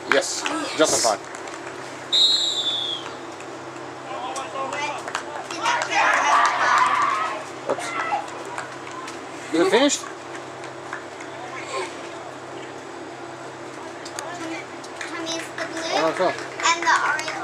Yes, just in time. Oops. Is it finished? Tommy, is the blue I don't know. and the orange